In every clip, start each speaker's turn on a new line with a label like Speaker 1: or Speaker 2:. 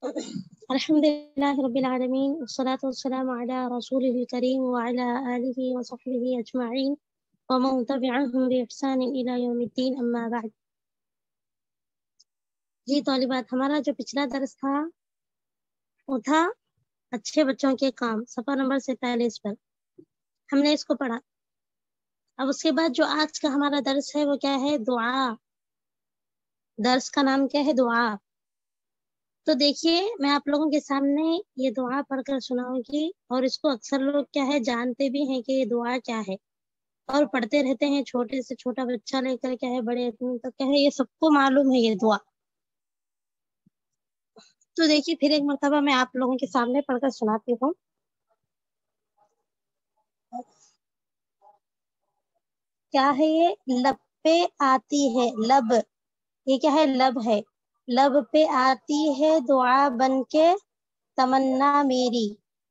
Speaker 1: अल्हम्दुलिल्लाहि रब्बिल आलमीन वस्सलातु वस्सलामु अला रसूलिल करीम व अला आलिहि व सहबिहि अजमईन व मन तबिअहुम बि इहसान इला यौमिद्दीन अम्मा बाद। जी तालिबात, हमारा जो पिछला दर्स था वो था अच्छे बच्चों के काम, सफा नंबर 47 पर हमने इसको पढ़ा। अब उसके बाद जो आज का हमारा दर्स है वो क्या है? दुआ। दर्स का नाम क्या है? दुआ। तो देखिए, मैं आप लोगों के सामने ये दुआ पढ़कर सुनाऊंगी और इसको अक्सर लोग क्या है जानते भी हैं कि ये दुआ क्या है और पढ़ते रहते हैं, छोटे से छोटा बच्चा लेकर क्या है बड़े आदमी तक क्या है ये सबको मालूम है ये दुआ। तो देखिए, फिर एक मर्तबा मैं आप लोगों के सामने पढ़कर सुनाती हूँ। क्या है ये? लब पे आती है, लब। ये क्या है? लब है। लब पे आती है दुआ बन के तमन्ना मेरी।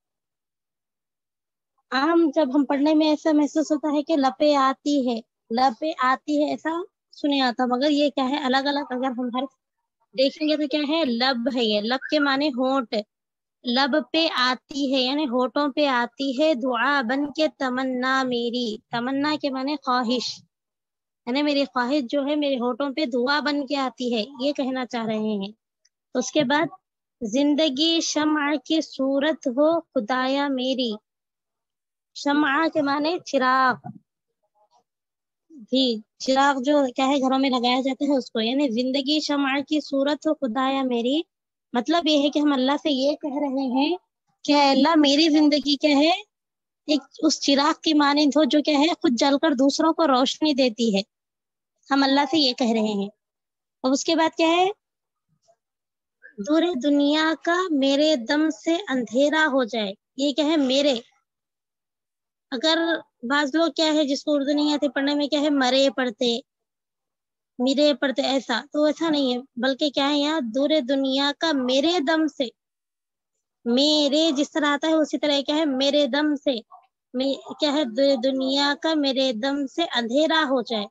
Speaker 1: आम जब हम पढ़ने में ऐसा महसूस होता है कि लपे आती है, लपे आती है, ऐसा सुने आता, मगर ये क्या है अलग अलग अगर हम हर देखेंगे तो क्या है? लब है। ये लब के माने होंठ। लब पे आती है यानी होठों पे आती है दुआ बन के तमन्ना मेरी। तमन्ना के माने ख्वाहिश, यानी मेरी ख्वाहिश जो है मेरे होठों पे दुआ बन के आती है, ये कहना चाह रहे हैं। उसके बाद जिंदगी शम्अ की सूरत हो खुदाया मेरी। शम्अ के माने चिराग। जी, चिराग जो क्या है घरों में लगाया जाता है उसको, यानी जिंदगी शम्अ की सूरत हो खुदाया मेरी। मतलब ये है कि हम अल्लाह से ये कह रहे हैं कि अल्लाह मेरी जिंदगी क्या है एक उस चिराग की मानिंद हो जो क्या है खुद जलकर दूसरों को रोशनी देती है। हम अल्लाह से ये कह रहे हैं। और उसके बाद क्या है? दूर दुनिया का मेरे दम से अंधेरा हो जाए। ये क्या है? मेरे। अगर बाज लोग क्या है जिसको उर्दू नहीं आती पढ़ने में क्या है मरे पढ़ते, मेरे पढ़ते, ऐसा तो ऐसा नहीं है, बल्कि क्या है यहाँ दूर दुनिया का मेरे दम से। मेरे जिस तरह आता है उसी तरह क्या है मेरे दम से। क्या है? दुनिया का मेरे दम से अंधेरा हो जाए,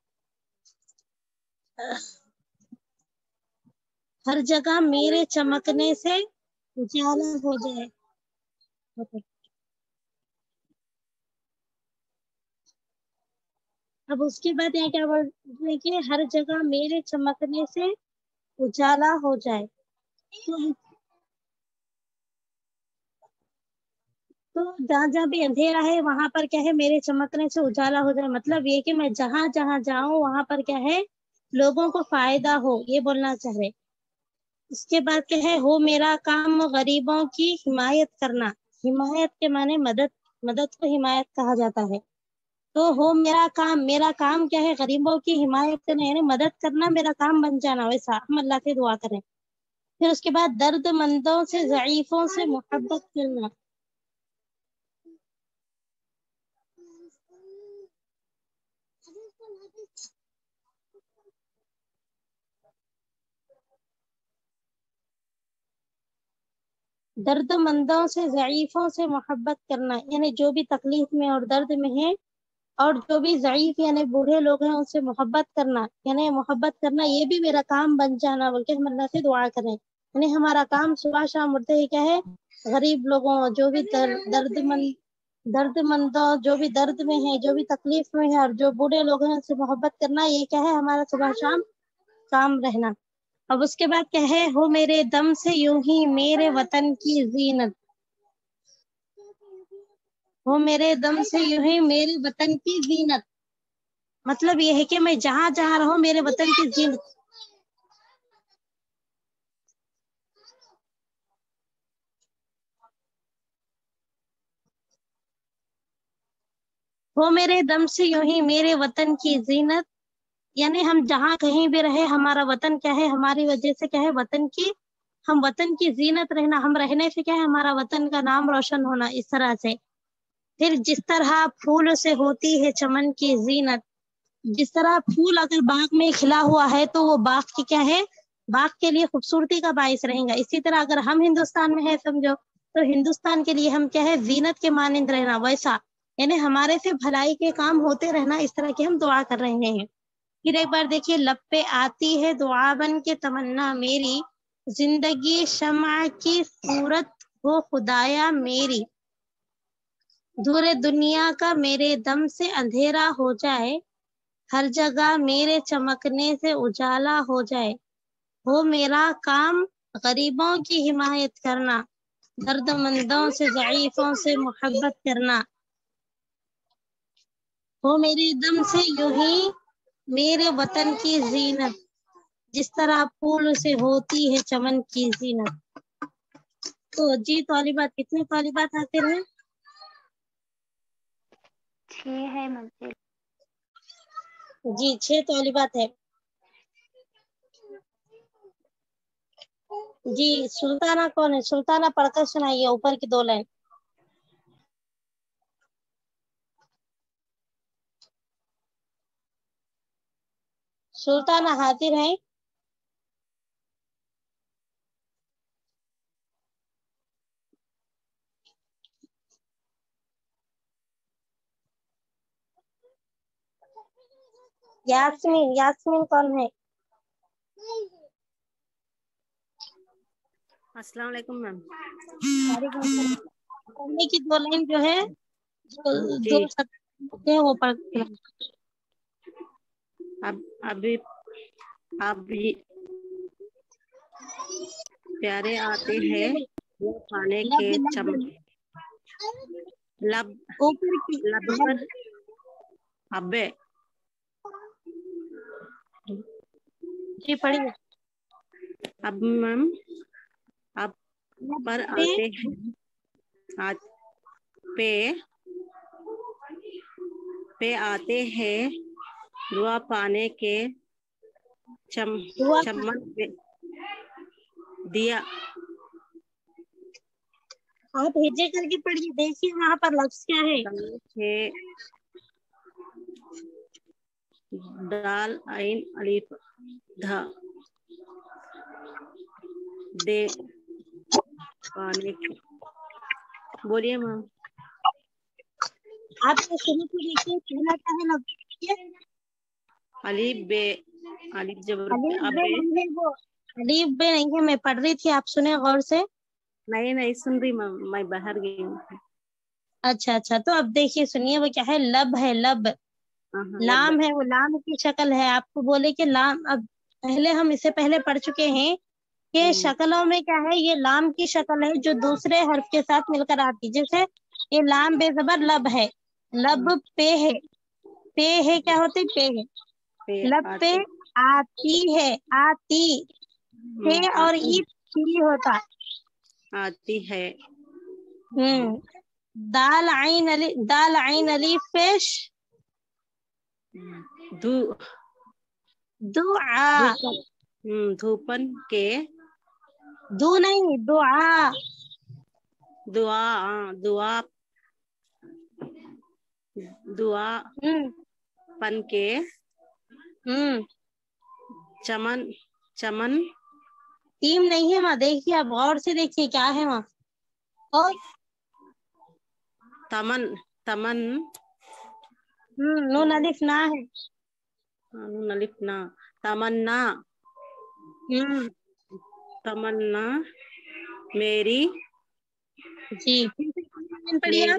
Speaker 1: हर जगह मेरे चमकने से उजाला हो जाए। अब उसके बाद यहाँ क्या बोल रहे कि हर जगह मेरे चमकने से उजाला हो जाए। तो जहाँ जहाँ भी अंधेरा है वहां पर क्या है मेरे चमकने से उजाला हो जाए। मतलब ये कि मैं जहां जहां जाऊं वहां पर क्या है लोगों को फायदा हो, ये बोलना चाह रहे। उसके बाद क्या है? हो मेरा काम गरीबों की हिमायत करना। हिमायत के माने मदद। मदद को हिमायत कहा जाता है। तो हो मेरा काम क्या है? गरीबों की हिमायत करना, यानी मदद करना मेरा काम बन जाना। वैसा हम अल्लाह से दुआ करें। फिर उसके बाद दर्दमंदों से ज़ईफों से मोहब्बत करना। दर्दमंदों से ज़ईफों से मोहब्बत करना, यानी जो भी तकलीफ में और दर्द में है और जो भी ज़ईफ यानी बूढ़े लोग हैं उनसे मोहब्बत करना, यानी मोहब्बत करना ये भी मेरा काम बन जाना, बोल के हम अल्लाह से दुआ करें। यानी हमारा काम सुबह शाम उठते ही क्या है गरीब लोगों जो भी दर्दमंदों जो भी दर्द में है, जो भी तकलीफ में है और जो बूढ़े लोग हैं उनसे मोहब्बत करना, ये क्या है हमारा सुबह शाम काम रहना। अब उसके बाद क्या है? हो मेरे दम से यूं ही मेरे वतन की जीनत। हो मेरे दम से यूं ही मेरे वतन की जीनत। मतलब ये है कि मैं जहां जहां रहूं मेरे वतन की जीनत। हो मेरे दम से यूं ही मेरे वतन की जीनत, यानी हम जहां कहीं भी रहे हमारा वतन क्या है हमारी वजह से क्या है वतन की, हम वतन की जीनत रहना, हम रहने से क्या है हमारा वतन का नाम रोशन होना, इस तरह से। फिर जिस तरह फूल से होती है चमन की जीनत, जिस तरह फूल अगर बाग में खिला हुआ है तो वो बाग की क्या है बाग के लिए खूबसूरती का बाइस रहेगा। इसी तरह अगर हम हिंदुस्तान में है समझो तो हिंदुस्तान के लिए हम क्या है जीनत के मानिंद रहना, वैसा यानी हमारे से भलाई के काम होते रहना, इस तरह की हम दुआ कर रहे हैं। फिर एक बार देखिए, लब पे आती है दुआ बन के तमन्ना मेरी। जिंदगी शम्अ की सूरत हो खुदाया मेरी, दूर दुनिया का मेरे दम से अंधेरा हो जाए, हर जगह मेरे चमकने से उजाला हो जाए, हो मेरा काम गरीबों की हिमायत करना, दर्दमंदों से ज़ईफ़ों से मोहब्बत करना, हो मेरे दम से यूं ही मेरे वतन की जीनत, जिस तरह फूल से होती है चमन की जीनत। तो जी तालिबात, कितनी तालिबात हासिल हैं?
Speaker 2: 6 है मंजिल।
Speaker 1: जी 6 तालिबात है। जी सुल्ताना कौन है? सुल्ताना पढ़कर सुनाइए ऊपर की 2 लाइन। सुल्ताना हाजिर है? यास्मीन, यास्मीन कौन है?
Speaker 3: अस्सलाम वालेकुम मैम।
Speaker 1: पढ़ने की 2 लाइन जो है, जो
Speaker 3: जी
Speaker 1: 2 शब्द है वो पढ़ के
Speaker 3: अभी प्यारे आते हैं वो खाने के लब
Speaker 1: ऊपर की
Speaker 3: लब पर अब्बे।
Speaker 1: जी पढ़िए।
Speaker 3: अब मैम अब पर आते हैं पे आते हैं दुआ पाने के चमन दिया।
Speaker 1: आप हेजे करके पढ़िए, देखिए वहाँ पर लफ्ज क्या है।
Speaker 3: दाल आइन अलिफ धा दे पाने के। बोलिए मैम।
Speaker 1: आप शुरू से देखिए, पहला क्या है लफ्ज?
Speaker 3: अलिफ बे, अलिफ जबर पे अबे।
Speaker 1: अलीफ बे नहीं है, मैं पढ़ रही थी, आप सुने गौर से।
Speaker 3: नहीं सुन रही मैं बाहर गई हूँ।
Speaker 1: अच्छा, तो अब देखिए सुनिए, वो क्या है? लब है, लब। लाम है, वो लाम की शक्ल है। आपको बोले कि लाम, अब पहले हम इससे पहले पढ़ चुके हैं कि शक्लों में क्या है, ये लाम की शक्ल है जो दूसरे हर्फ के साथ मिलकर आती। जैसे ये लाम बेजबर लब है, लब पे है, पे है क्या होती? पे है। लब पे आती है, आती है, और ई होता
Speaker 3: आती है।
Speaker 1: दाल आइन अलीफ पेश दुआ।
Speaker 3: धूपन के
Speaker 1: दू नहीं, दुआ।
Speaker 3: दुआ दुआ दुआ पन के चमन
Speaker 1: टीम नहीं है वहाँ, देखिए आप गौर से देखिए क्या है वहाँ। और
Speaker 3: तमन
Speaker 1: नून अलिफ ना है।
Speaker 3: नून अलिफ ना। तमन्ना तमन्ना मेरी।
Speaker 1: जी पढ़िए।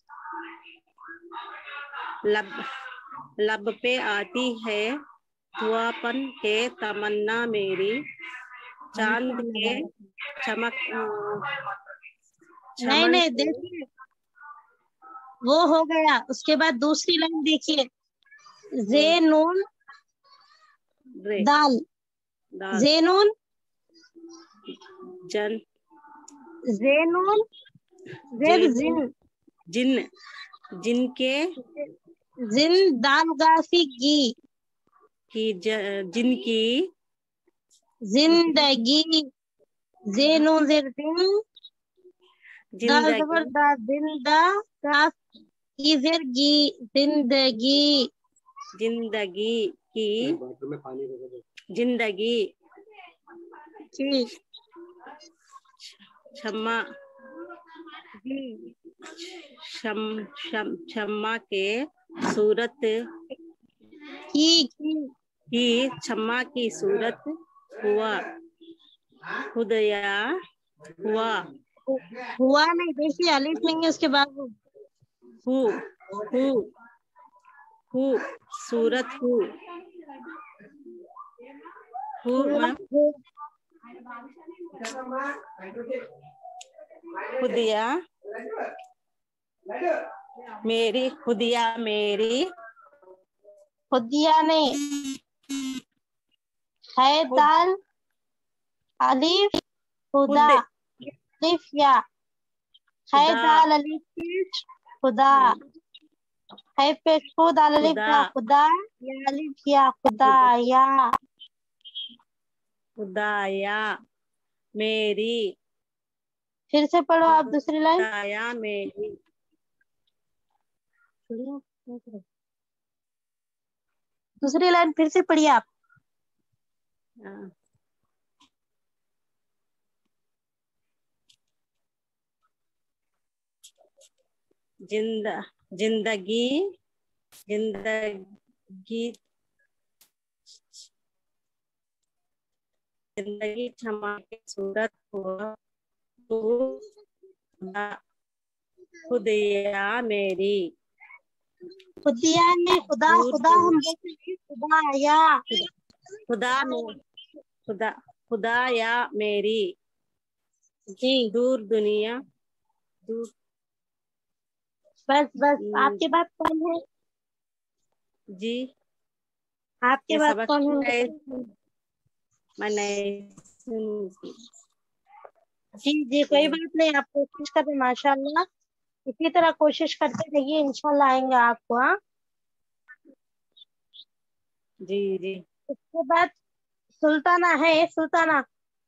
Speaker 3: लब पे आती है धुआपन के तमन्ना मेरी, चांद के चमक
Speaker 1: नहीं देखिए, वो हो गया। उसके बाद दूसरी लाइन देखिए, ज़ेनून दाल, ज़ेनून
Speaker 3: जन
Speaker 1: ज़ेनून
Speaker 3: जिन जिनके
Speaker 1: जिन दाल गाफी की
Speaker 3: जिनकी
Speaker 1: जिंदगी, ज़ेनून ज़ेरतीन दाल जबर दा दिन दा काफ गी जिंदगी
Speaker 3: की जिंदगी क्षमा के सूरत की क्षमा की सूरत हुआ खुदया हुआ,
Speaker 1: हुआ नहीं, देखिए अलिफ नहीं है उसके बाद।
Speaker 3: हु हु सूरत हु मैम, खुदिया मेरी, खुदिया मेरी,
Speaker 1: खुदिया नहीं, है दाल अलिफ खुदा, अलिफ या, है
Speaker 3: खुदा,
Speaker 1: दाल अलिफ पेश खुदा, है पेश खुद अलिफ
Speaker 3: खुदा,
Speaker 1: या खुदा, या अलिफ या खुदा या।
Speaker 3: खुदाया मेरी,
Speaker 1: फिर से पढ़ो आप दूसरी लाइन।
Speaker 3: खुदाया मेरी,
Speaker 1: दूसरी लाइन फिर से पढ़िए आप।
Speaker 3: जिंदगी जिंदगी जिंदगी क्षमा की सूरत हुआ तो खुदिया मेरी,
Speaker 1: खुदिया ने खुदा, खुदा हम बोलते हैं खुदा या,
Speaker 3: खुदा खुदाया मेरी,
Speaker 1: जी
Speaker 3: दूर दुनिया दूर,
Speaker 1: बस बस। आपके बाद कौन है?
Speaker 3: जी
Speaker 1: आपके
Speaker 3: ये
Speaker 1: बाद
Speaker 3: सबक
Speaker 1: कौन है?
Speaker 3: मैंने
Speaker 1: जी जी कोई बात नहीं, आप कोशिश करें माशाल्लाह, इसी तरह कोशिश करते रहिए, इंशाल्लाह आएंगे आपको। हाँ,
Speaker 3: जी जी
Speaker 1: उसके बाद सुल्ताना है, सुल्ताना।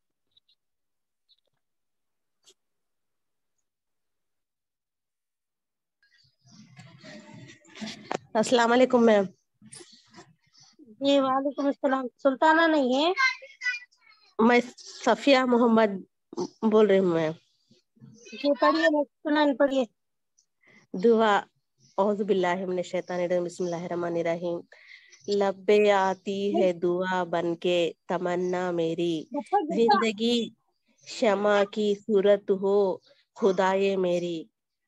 Speaker 4: अस्सलाम वालेकुम मैम।
Speaker 1: जी वालेकुम अस्सलाम। सुल्ताना नहीं है,
Speaker 4: मैं सफिया मोहम्मद बोल रही हूँ मैम।
Speaker 1: जी पढ़िए, नेक्स्ट लाइन पढ़िए।
Speaker 4: दुआ औज़ु बिल्लाहि मिनश शैतानिर रजीम, बिस्मिल्लाहिर रहमानिर रहीम। लब्बे आती है दुआ बनके तमन्ना मेरी, जिंदगी शमा की सूरत हो खुदाए मेरी,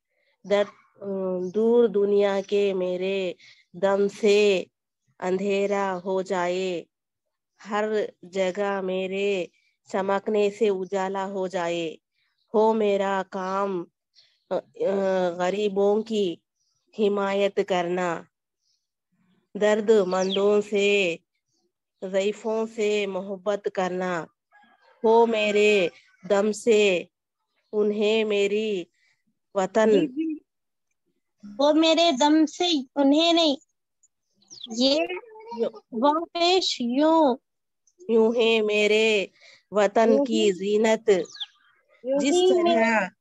Speaker 4: दूर दुनिया के मेरे दम से अंधेरा हो जाए, हर जगह मेरे चमकने से उजाला हो जाए, हो मेरा काम गरीबों की हिमायत करना, दर्द मंदों से ज़ईफ़ों से मोहब्बत करना, हो मेरे दम से उन्हें मेरी वतन,
Speaker 1: जी जी, वो मेरे दम से उन्हें नहीं, ये वो पेश यूं,
Speaker 4: यूं है मेरे वतन
Speaker 1: यूं
Speaker 4: की
Speaker 1: ही,
Speaker 4: जीनत,
Speaker 1: यूं
Speaker 4: जिस
Speaker 1: ही मेरे,
Speaker 4: तरह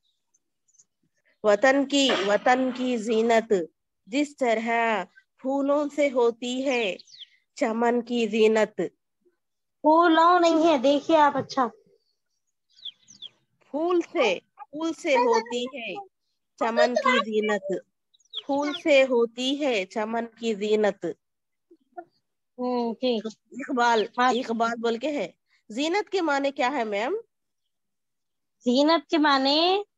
Speaker 4: वतन की जीनत, जिस तरह फूलों से होती है चमन की जीनत,
Speaker 1: फूलों नहीं है, देखिए आप। अच्छा,
Speaker 4: फूल से होती है चमन की जीनत, फूल से होती है चमन की जीनत।
Speaker 1: ठीक।
Speaker 4: इकबाल
Speaker 1: हाँ,
Speaker 4: इकबाल बोल के है। जीनत के माने क्या है मैम?
Speaker 1: जीनत के माने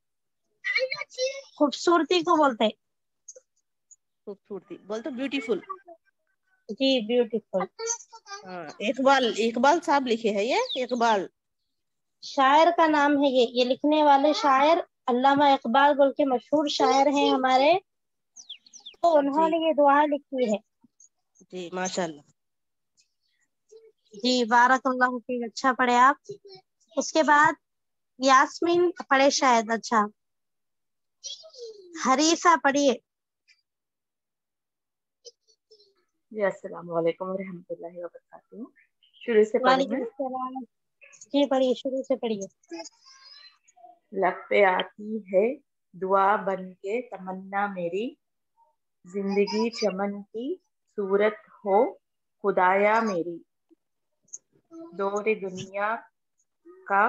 Speaker 1: खूबसूरती को बोलते हैं।
Speaker 4: खूबसूरती बोल तो ब्यूटीफुल।
Speaker 1: जी ब्यूटीफुल।
Speaker 4: हाँ, इकबाल साहब लिखे हैं ये, इकबाल।
Speaker 1: शायर का नाम है ये लिखने वाले शायर अल्लामा इकबाल बोल के मशहूर शायर हैं हमारे, तो
Speaker 4: जी
Speaker 1: उन्होंने ये दुआ लिखी है।
Speaker 4: जी माशाल्लाह।
Speaker 1: जी बारकल्लाहु फीक, अच्छा पढ़े आप। उसके बाद यास्मीन पढ़े शायद। अच्छा, हरीसा पढ़िए।
Speaker 5: जी अस्सलाम वालेकुम रहमतुल्लाहि व बरकातुहू। शुरू से पढ़ूं मैं?
Speaker 1: वालेकुम अस्सलाम। जी पढ़िए, शुरू से पढ़िए।
Speaker 5: लब पे आती है दुआ बन के तमन्ना मेरी, जिंदगी चमन की सूरत हो खुदाया मेरी, दौरे दुनिया का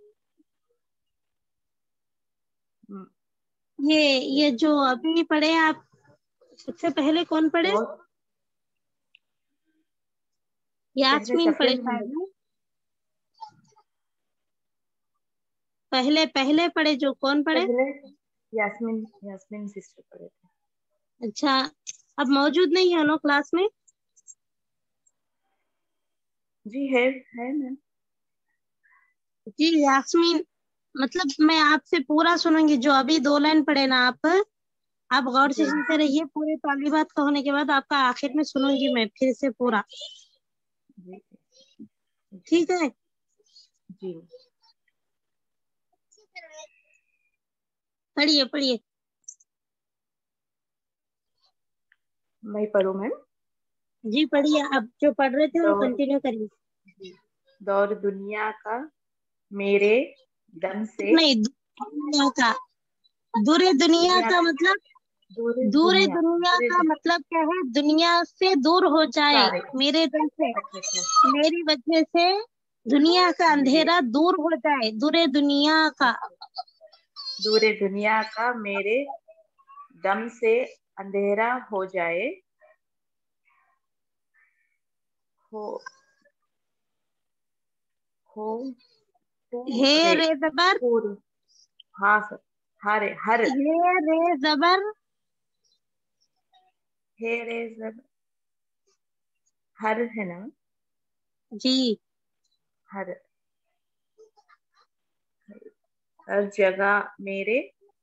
Speaker 1: ये जो अभी पढ़े आप, उससे पहले कौन पढ़े?
Speaker 5: दौर, पहले
Speaker 1: यास्मीन
Speaker 5: सफिया
Speaker 1: पढ़े
Speaker 5: मोहम्मद।
Speaker 1: शायद ना? पहले पहले पढ़े जो, कौन पढ़े?
Speaker 5: पहले यास्मीन सिस्टर पढ़े थे।
Speaker 1: अच्छा, अब मौजूद नहीं है ना क्लास में?
Speaker 5: जी है मैम।
Speaker 1: जी यास्मीन, मतलब मैं आपसे पूरा सुनूंगी, जो अभी 2 लाइन पढ़े ना आप गौर से
Speaker 5: जी
Speaker 1: सुनते रहिए। पूरे तालिबात का होने के बाद आपका आखिर में सुनूंगी मैं फिर से पूरा,
Speaker 5: जी
Speaker 1: ठीक है?
Speaker 5: जी
Speaker 1: पढ़िए पढ़िए।
Speaker 5: मैं पढ़ूं मैम?
Speaker 1: जी पढ़िए, अब जो पढ़ रहे थे वो
Speaker 5: दौर
Speaker 1: कंटिन्यू करिए।
Speaker 5: दौर दुनिया का मेरे दम से,
Speaker 1: नहीं, दुनिया का, दूरे दुनिया का मतलब, दूरे दुनिया का मतलब क्या है? दुनिया से दूर हो जाए
Speaker 5: सारे।
Speaker 1: मेरे दम से,
Speaker 5: अच्छा
Speaker 1: मेरी वजह से दुनिया का अंधेरा दूर हो जाए। दूरे दुनिया का,
Speaker 5: दूरे दुनिया का मेरे दम से अंधेरा हो जाए। हो
Speaker 1: हे रे जबर,
Speaker 5: हाँ सर, हर
Speaker 1: हे रे जबर,
Speaker 5: हे रे जबर, हर है ना?
Speaker 1: जी।
Speaker 5: हर जगह मेरे,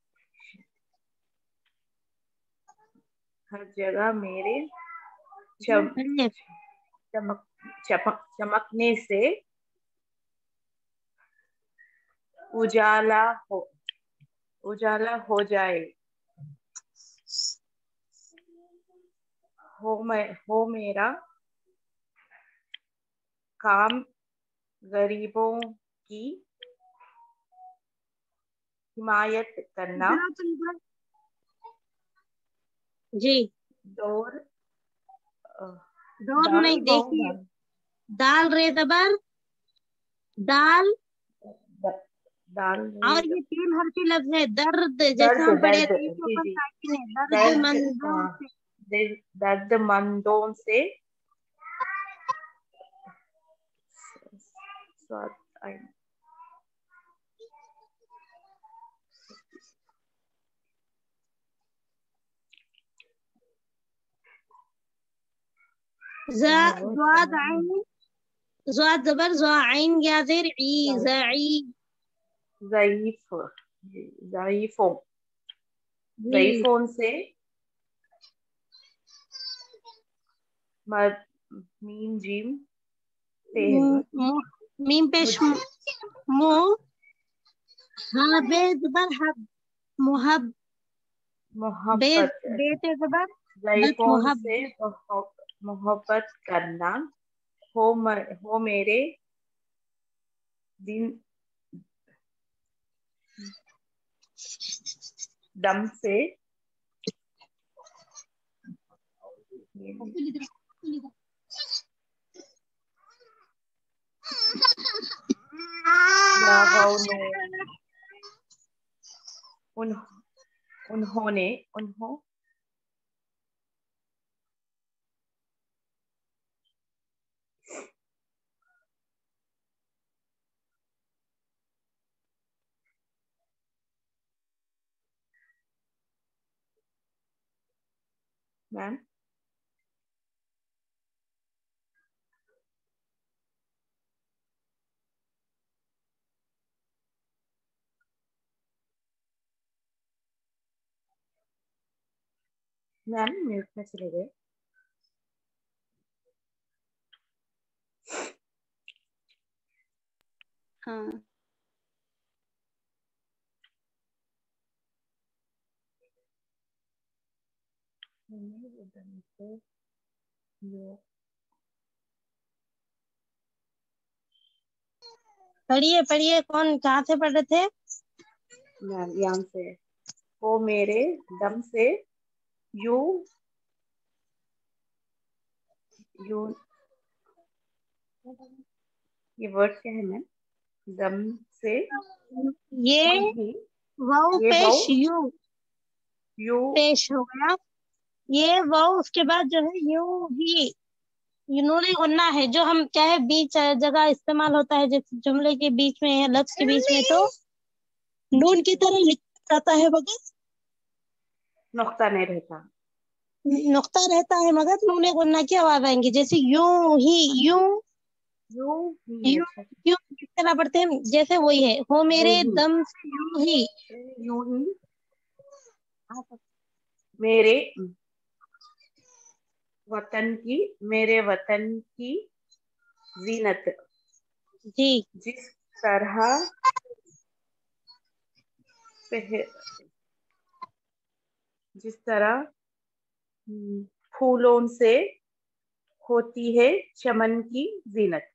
Speaker 5: हर जगह मेरे चमकने से उजाला हो जाए। हो मेरा काम गरीबों की हिमायत करना।
Speaker 1: जी,
Speaker 5: दौर
Speaker 1: दौर नहीं, देखिए, दाल रे जबर, दाल, और ये 3 हर्फी लफ्ज है। दर्द, जैसे हम पढ़े थे, दर्द मंदों से,
Speaker 5: दर्दमंदों से
Speaker 1: ज़ाद आइन, ज़ाद जबर, ज़ा आइन या ज़ेर ई,
Speaker 5: ज़ईफ़ों से मीम जीम
Speaker 1: मीम पेश मो, हाँ बे जबर हब, मुहब,
Speaker 5: मोहब्बत,
Speaker 1: बेते जबर
Speaker 5: ज़ईफ़ों से मोहब्बत करना। हो मेरे दम से उन्होंने मैम म्यूट में चले गए।
Speaker 1: हाँ, पढ़िए पढ़िए, कौन, कहाँ से पढ़ रहे थे?
Speaker 5: मैम यहाँ से। वो मेरे दम से यू ये वर्ड क्या है मैम? दम से,
Speaker 1: ये वाव पेश
Speaker 5: यू
Speaker 1: पेश हो गया। ये वाव, उसके बाद जो है यू ही, नून गुन्ना है, जो हम क्या है बीच जगह इस्तेमाल होता है, जैसे जुमले के बीच में या लफ्ज के बीच में, तो नून की तरह लिखा जाता है मगर
Speaker 5: नुक्ता नहीं रहता।
Speaker 1: नुक्ता रहता है मगर नून गुन्ना की आवाज आएंगी, जैसे यूं ही, यूं
Speaker 5: यूं ही।
Speaker 1: यूं
Speaker 5: अच्छा,
Speaker 1: यूं किस तरह पढ़ते हैं, जैसे वही है, हो मेरे
Speaker 5: यूं ही।
Speaker 1: दम से यूं ही।
Speaker 5: यूं ही मेरे वतन की, मेरे वतन की जीनत,
Speaker 1: जी
Speaker 5: जिस तरह जिस तरह फूलों से होती है चमन की जीनत।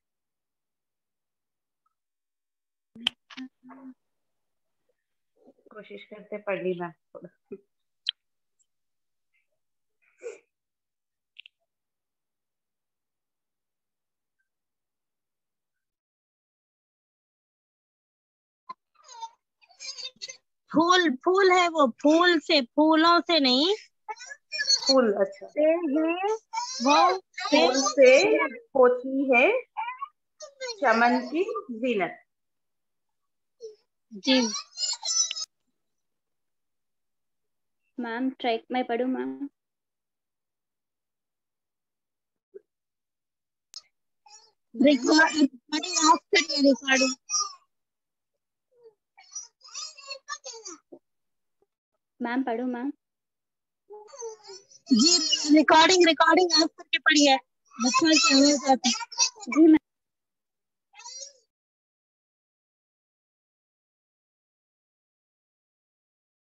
Speaker 5: कोशिश करते पढ़ ली मैं थोड़ा।
Speaker 1: फूल, फूल है वो, फूल से, फूलों से नहीं,
Speaker 5: फूल, अच्छा,
Speaker 1: से है वो,
Speaker 5: फूल से होती है चमन की जीनत।
Speaker 1: जी
Speaker 2: मैम ट्रैक मैं पढ़ूँ मैम?
Speaker 1: रिकॉर्डिंग ऑफ करिए, रिकॉर्डिंग।
Speaker 2: मैम पढ़ूँ मैम?
Speaker 1: जी रिकॉर्डिंग ऑफ करके पढ़िए, बच्चों की आवाज आती है।
Speaker 2: जी मैम।